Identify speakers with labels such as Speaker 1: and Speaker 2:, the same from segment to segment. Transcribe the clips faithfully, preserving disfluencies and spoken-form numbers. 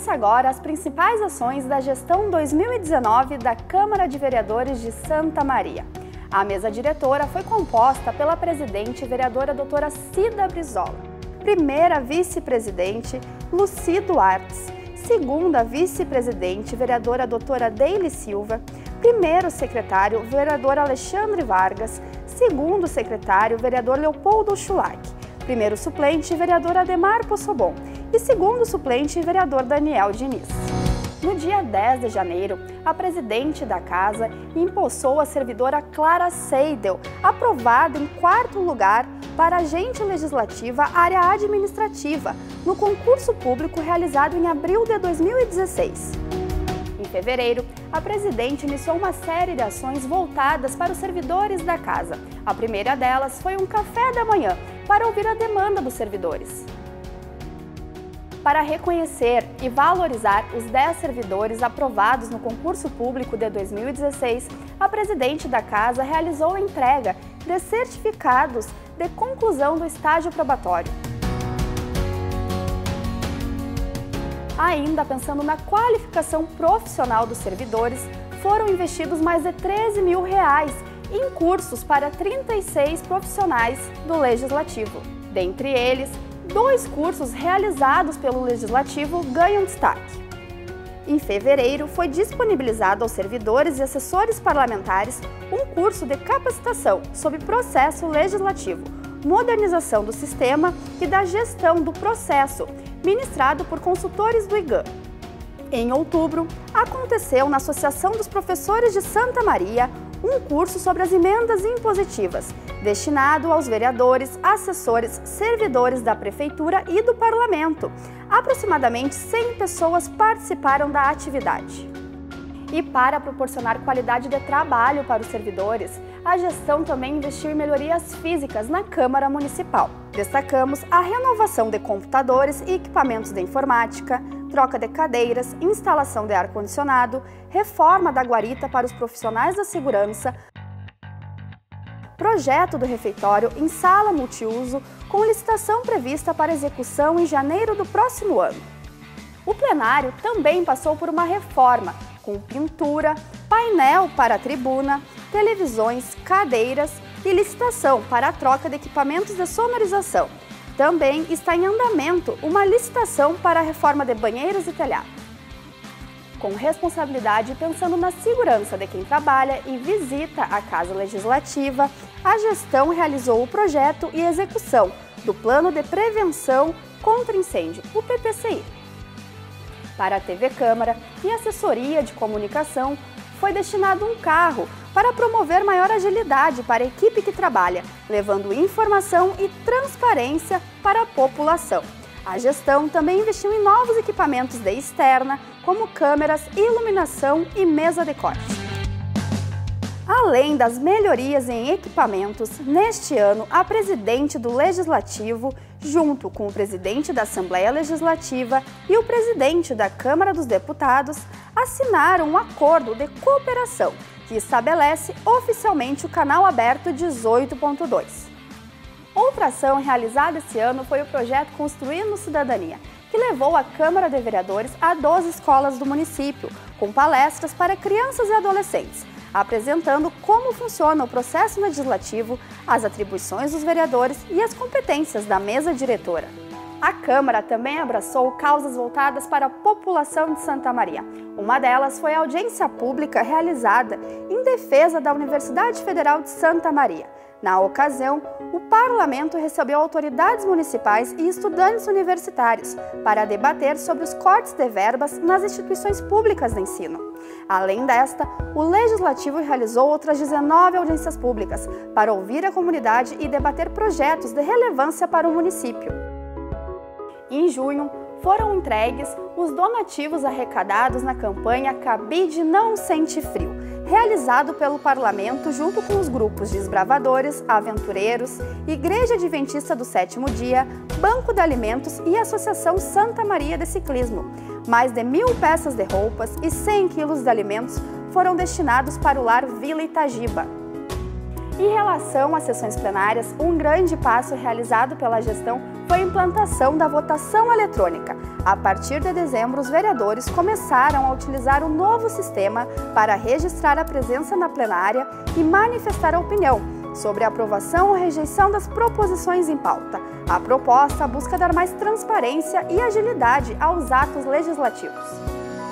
Speaker 1: Conheça agora as principais ações da gestão dois mil e dezenove da Câmara de Vereadores de Santa Maria. A mesa diretora foi composta pela presidente e vereadora doutora Cida Brizola, primeira vice-presidente Luci Duartes, segunda vice-presidente vereadora doutora Deile Silva, primeiro secretário vereador Alexandre Vargas, segundo secretário vereador Leopoldo Schulack, primeiro suplente vereador Ademar Possobon e segundo suplente vereador Daniel Diniz. No dia dez de janeiro, a presidente da casa empossou a servidora Clara Seidel, aprovada em quarto lugar para agente legislativa área administrativa, no concurso público realizado em abril de dois mil e dezesseis. Em fevereiro, a presidente iniciou uma série de ações voltadas para os servidores da casa. A primeira delas foi um café da manhã, para ouvir a demanda dos servidores. Para reconhecer e valorizar os dez servidores aprovados no concurso público de dois mil e dezesseis, a presidente da casa realizou a entrega de certificados de conclusão do estágio probatório. Ainda pensando na qualificação profissional dos servidores, foram investidos mais de treze mil reais em cursos para trinta e seis profissionais do Legislativo. Dentre eles, dois cursos realizados pelo Legislativo ganham destaque. Em fevereiro, foi disponibilizado aos servidores e assessores parlamentares um curso de capacitação sobre processo legislativo, modernização do sistema e da gestão do processo, ministrado por consultores do I G A. Em outubro, aconteceu na Associação dos Professores de Santa Maria um curso sobre as emendas impositivas, destinado aos vereadores, assessores, servidores da Prefeitura e do Parlamento. Aproximadamente cem pessoas participaram da atividade. E para proporcionar qualidade de trabalho para os servidores, a gestão também investiu em melhorias físicas na Câmara Municipal. Destacamos a renovação de computadores e equipamentos de informática, troca de cadeiras, instalação de ar-condicionado, reforma da guarita para os profissionais da segurança, projeto do refeitório em sala multiuso, com licitação prevista para execução em janeiro do próximo ano. O plenário também passou por uma reforma, com pintura, painel para a tribuna, televisões, cadeiras e licitação para a troca de equipamentos de sonorização. Também está em andamento uma licitação para a reforma de banheiros e telhado. Com responsabilidade e pensando na segurança de quem trabalha e visita a Casa Legislativa, a gestão realizou o projeto e execução do Plano de Prevenção contra Incêndio, o P P C I. Para a T V Câmara e Assessoria de Comunicação, foi destinado um carro para promover maior agilidade para a equipe que trabalha, levando informação e transparência para a população. A gestão também investiu em novos equipamentos de externa, como câmeras, iluminação e mesa de corte. Além das melhorias em equipamentos, neste ano, a presidente do Legislativo, junto com o presidente da Assembleia Legislativa e o presidente da Câmara dos Deputados, assinaram um acordo de cooperação que estabelece oficialmente o canal aberto dezoito ponto dois. Outra ação realizada esse ano foi o projeto Construindo Cidadania, que levou a Câmara de Vereadores a doze escolas do município, com palestras para crianças e adolescentes, apresentando como funciona o processo legislativo, as atribuições dos vereadores e as competências da mesa diretora. A Câmara também abraçou causas voltadas para a população de Santa Maria. Uma delas foi a audiência pública realizada em defesa da Universidade Federal de Santa Maria. Na ocasião, o Parlamento recebeu autoridades municipais e estudantes universitários para debater sobre os cortes de verbas nas instituições públicas de ensino. Além desta, o Legislativo realizou outras dezenove audiências públicas para ouvir a comunidade e debater projetos de relevância para o município. Em junho, foram entregues os donativos arrecadados na campanha Cabide Não Sente Frio, realizado pelo Parlamento junto com os grupos Desbravadores, Aventureiros, Igreja Adventista do Sétimo Dia, Banco de Alimentos e Associação Santa Maria de Ciclismo. Mais de mil peças de roupas e cem quilos de alimentos foram destinados para o lar Vila Itagiba. Em relação às sessões plenárias, um grande passo realizado pela gestão foi a implantação da votação eletrônica. A partir de dezembro, os vereadores começaram a utilizar o novo sistema para registrar a presença na plenária e manifestar a opinião sobre a aprovação ou rejeição das proposições em pauta. A proposta busca dar mais transparência e agilidade aos atos legislativos.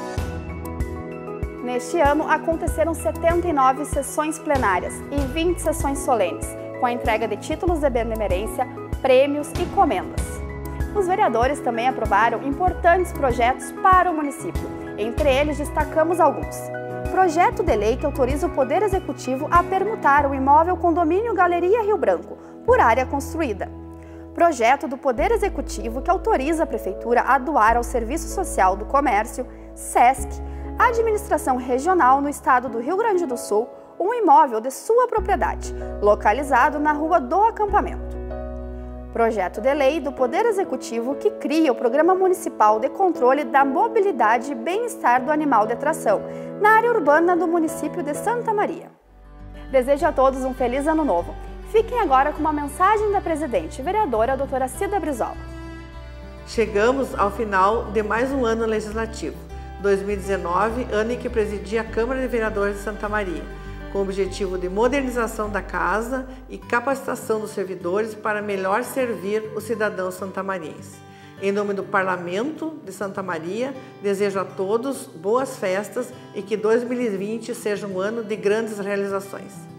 Speaker 1: Neste ano, aconteceram setenta e nove sessões plenárias e vinte sessões solenes, com a entrega de títulos de benemerência, prêmios e comendas. Os vereadores também aprovaram importantes projetos para o município. Entre eles, destacamos alguns. Projeto de lei que autoriza o Poder Executivo a permutar o imóvel Condomínio Galeria Rio Branco, por área construída. Projeto do Poder Executivo que autoriza a Prefeitura a doar ao Serviço Social do Comércio, SESC, Administração Regional no Estado do Rio Grande do Sul, um imóvel de sua propriedade, localizado na Rua do Acampamento. Projeto de lei do Poder Executivo que cria o Programa Municipal de Controle da Mobilidade e Bem-Estar do Animal de Tração, na área urbana do município de Santa Maria. Desejo a todos um feliz ano novo. Fiquem agora com uma mensagem da presidente e vereadora, doutora Cida Brizola.
Speaker 2: Chegamos ao final de mais um ano legislativo. dois mil e dezenove, ano em que presidi a Câmara de Vereadores de Santa Maria, com o objetivo de modernização da casa e capacitação dos servidores para melhor servir os cidadãos santamarienses. Em nome do Parlamento de Santa Maria, desejo a todos boas festas e que dois mil e vinte seja um ano de grandes realizações.